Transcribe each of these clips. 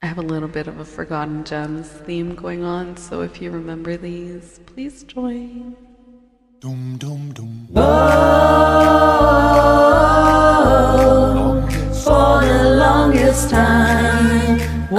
I have a little bit of a Forgotten Gems theme going on, so if you remember these, please join. Dum dum dum. Whoa, for the longest time.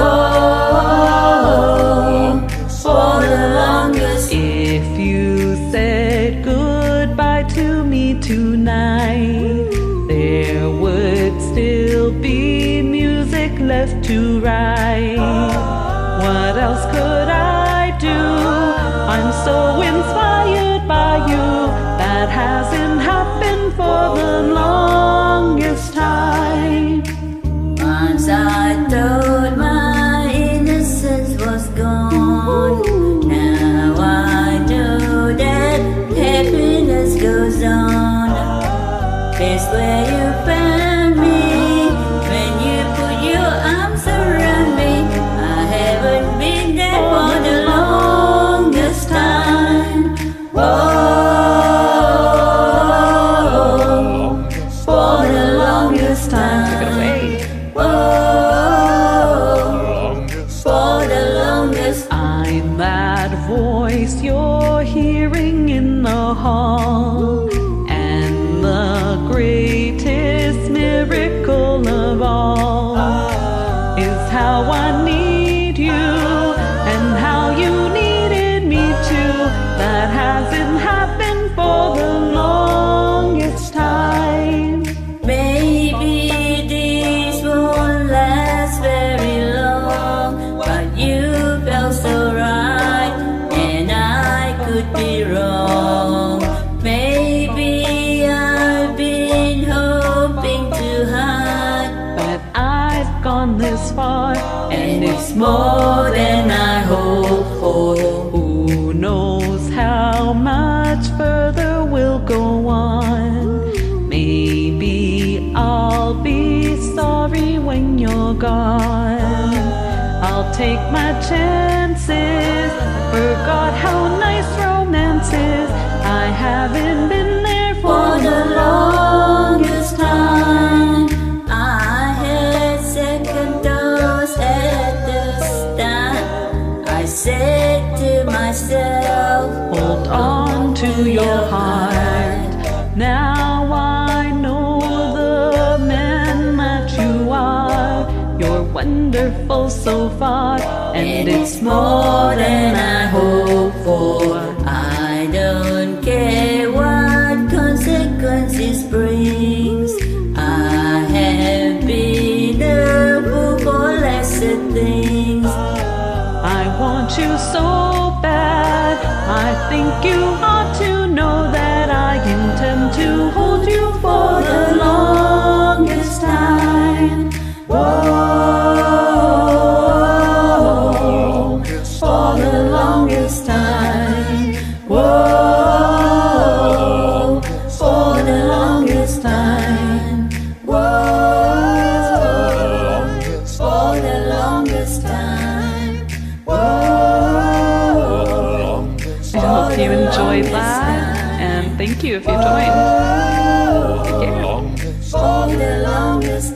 Whoa, for the longest. If you said goodbye to me tonight, there would still be music left to write. What else could I do? I'm so inspired by you. That hasn't happened for the longest time. Once I thought my innocence was gone. Now I know that happiness goes on. That's where you found me. When you put your arms around me, I haven't been there for the longest time. Whoa, for the longest time. Take it away. Whoa, for the longest. I'm that voice you're hearing in the hall, and the greatest miracle of all is how I need you and how you needed me too. That hasn't happened for the longest time. Maybe this won't last very long, but you felt so right, and I could be wrong. Maybe I've been hoping to hide, But I've gone this far, and it's more than I hoped for. Who knows how much further we'll go on? Maybe I'll be sorry when you're gone. I'll take my chances. Forgot how nice romance is. I haven't been there For the longest time, I had second thoughts at the start. I said to myself, hold on to your heart. Now I know the man that you are. You're wonderful so far, and it's more than I hoped for. I don't care what consequences brings. I have been a fool for lesser things. I want you so bad. I think you ought to know that I intend to hold you for the longest time. Whoa, for the longest time. Whoa, for the longest time. Whoa, for the longest time. Whoa, I hope you enjoyed that, and thank you if you joined. Take care. for the longest